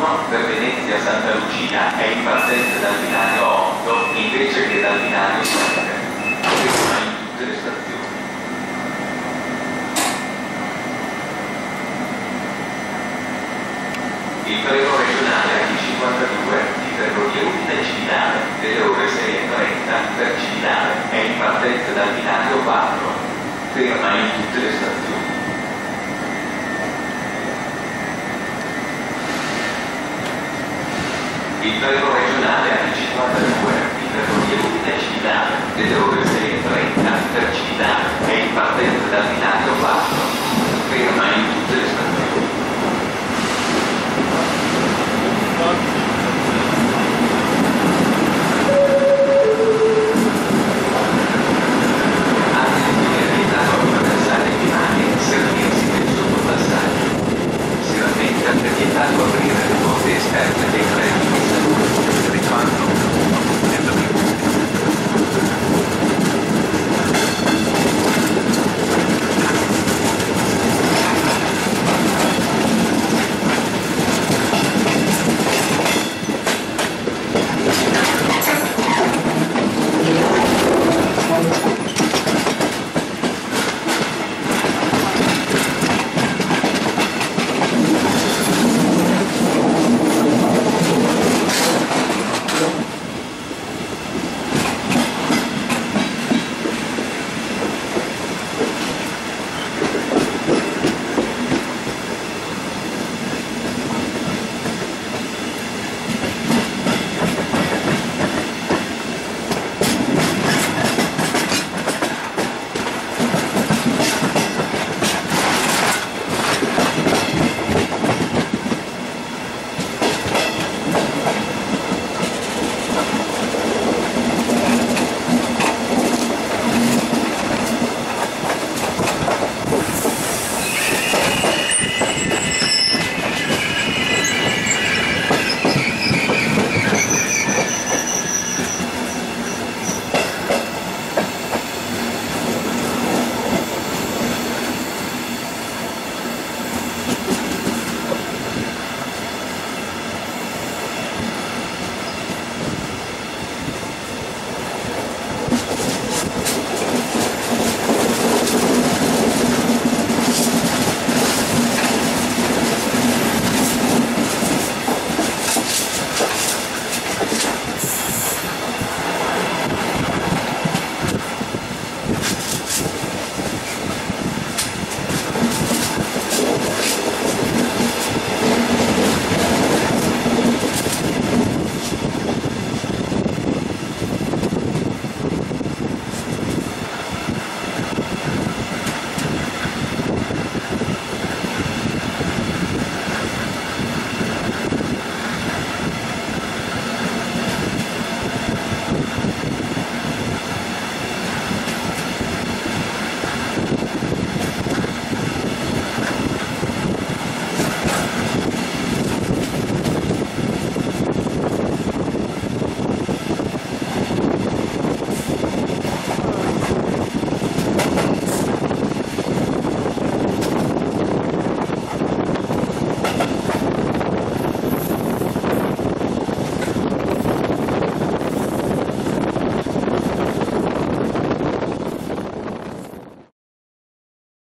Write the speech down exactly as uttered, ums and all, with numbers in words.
uno per Venezia Santa Lucia è in partenza dal binario otto invece che dal binario sette. Ferma in tutte le stazioni. Il treno regionale A G cinquantadue di Ferrovie Unite Cividale delle ore sei e trenta per Cividale è in partenza dal binario quattro. Ferma in tutte le stazioni. Il treno regionale A G cinquantadue di Ferrovie Unite Cividale delle ore sei e trenta per Cividale è in partenza dal binario quattro. Ferma in tutte le stazioni. Attenzione, è vietato attraversare i binari e servirsi del sottopassaggio. Si rammenta che è vietato aprire